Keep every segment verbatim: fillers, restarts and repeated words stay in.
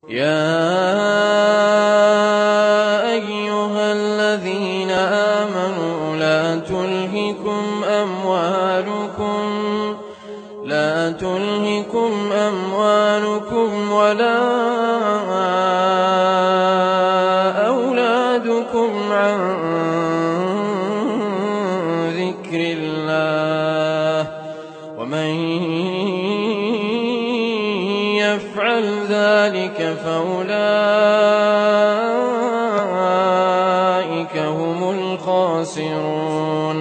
يَا أَيُّهَا الَّذِينَ آمَنُوا لَا تُلْهِكُمْ أَمْوَالُكُمْ وَلَا أَوْلَادُكُمْ عَن ذِكْرِ اللَّهِ ۚ وَمَن يَفْعَلْ ذَٰلِكَ فَأُولَٰئِكَ هُمُ الْخَاسِرُونَ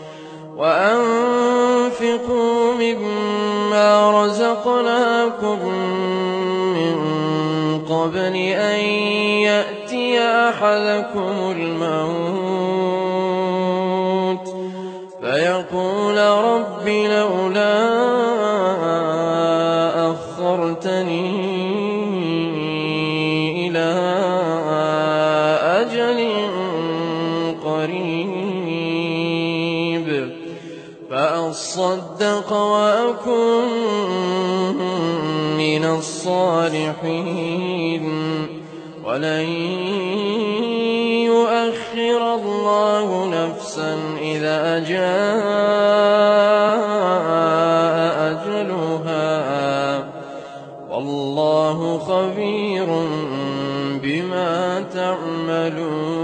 وَأَنفِقُوا مِمَّا رَزَقْنَاكُم مِّن قَبْلِ أَن يَأْتِيَ أَحَدَكُمُ الْمَوْتُ فَيَقُولَ رَبِّ لَوْلَا أَخَّرْتَنِي إِلَىٰ أَجَلٍ قَرِيبٍ فَأَصَّدَّقَ وَأَكُن مِّنَ الصَّالِحِينَ ۖ وَلَن يُؤَخِّرَ اللَّهُ نَفْسًا إِذَا جَاءَ أَجَلُهَا ۚ وَاللَّهُ خَبِيرٌ بِمَا تَعْمَلُونَ.